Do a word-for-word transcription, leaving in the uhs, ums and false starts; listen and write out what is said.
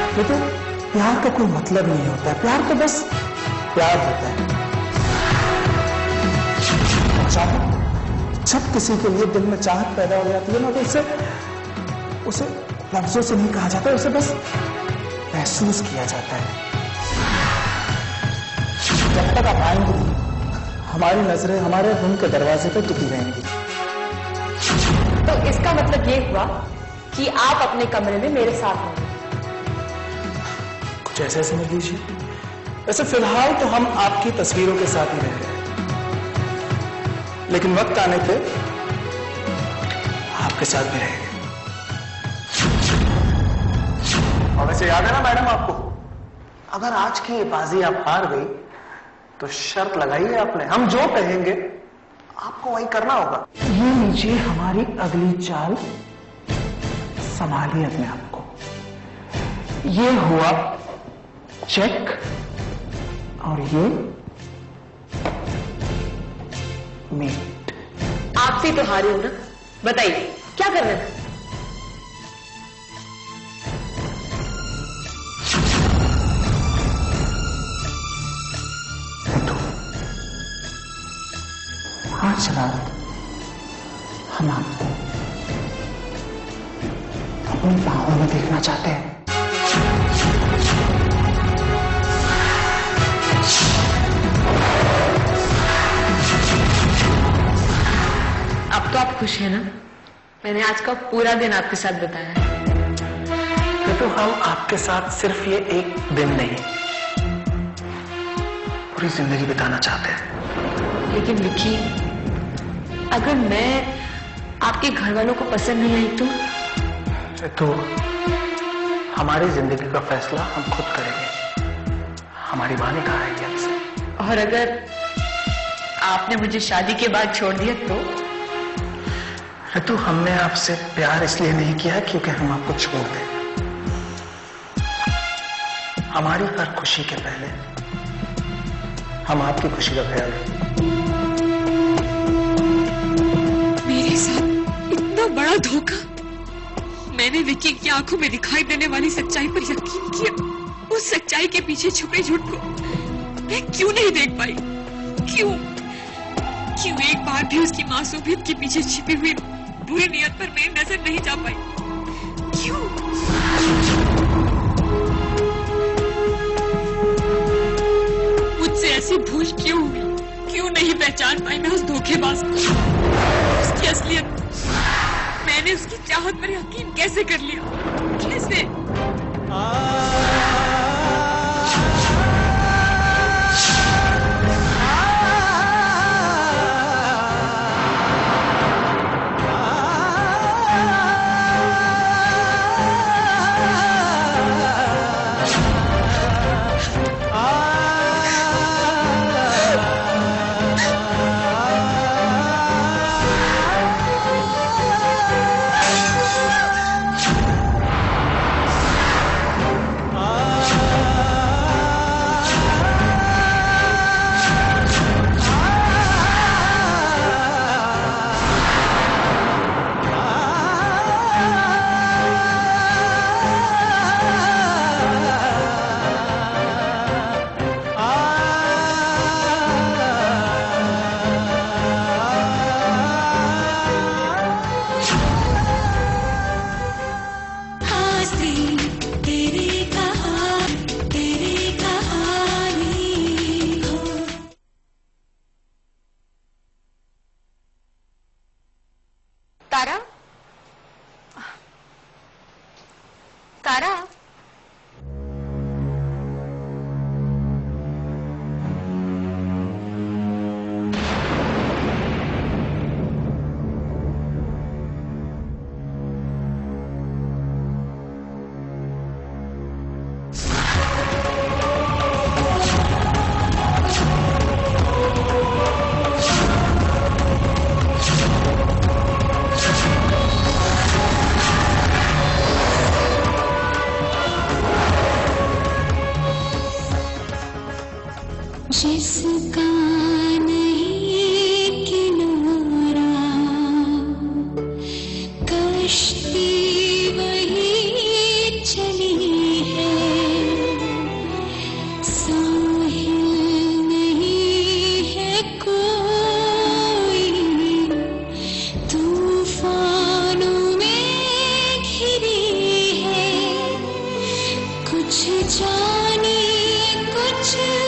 तो प्यार का कोई मतलब नहीं होता है, प्यार तो बस प्यार होता है। चाहत, जब किसी के लिए दिल में चाहत पैदा हो जाती है ना, तो उसे उसे लफ्जों से नहीं कहा जाता, उसे बस महसूस किया जाता है। जब तक आप आएंगे हमारी नजरें हमारे रूम के दरवाजे पर टिकी रहेंगी। तो इसका मतलब ये हुआ कि आप अपने कमरे में मेरे साथ होंगे। कुछ ऐसे समझ लीजिए। वैसे फिलहाल तो हम आपकी तस्वीरों के साथ ही रह रहे हैं, लेकिन वक्त आने पे आपके साथ भी रहेंगे। और वैसे याद है ना मैडम आपको, अगर आज की बाजी आप हार गई तो शर्त लगाई है आपने, हम जो कहेंगे आपको वही करना होगा। ये लीजिए हमारी अगली चाल, संभालिए अपने आप को। ये हुआ चेक और ये मीट। आपसे तो हारी हूं ना, बताइए क्या करना है? आज रात हम आपको अपनी बाहों में देखना चाहते हैं। अब तो आप खुश हैं ना? मैंने आज का पूरा दिन आपके साथ बताया है। तो हम आपके साथ सिर्फ ये एक दिन नहीं, पूरी जिंदगी बिताना चाहते हैं। लेकिन विक्की, अगर मैं आपके घर वालों को पसंद नहीं आई तो? तो हमारी जिंदगी का फैसला हम खुद करेंगे, हमारी मां ने कहा है कि आपसे। और अगर आपने मुझे शादी के बाद छोड़ दिया तो? तो हमने आपसे प्यार इसलिए नहीं किया क्योंकि हम आपको छोड़ दें। हमारी हर खुशी के पहले हम आपकी खुशी का ख्याल रखें। मेरे साथ इतना बड़ा धोखा। मैंने विक्की की आंखों में दिखाई देने वाली सच्चाई पर यकीन किया। उस सच्चाई के पीछे छुपे झूठ को मैं क्यों नहीं देख पाई? क्यों क्यों एक बार भी उसकी मासूमियत के पीछे छिपी हुई बुरी नियत पर मेरी नजर नहीं जा पाई? क्यों? मुझसे ऐसी भूल क्यों हुई? क्यों नहीं पहचान पाई मैं उस धोखेबाज को, उसकी असलियत? मैंने उसकी चाहत पर यकीन कैसे कर लिया? कैसे? तारा, तारा, कुछ जाने कुछ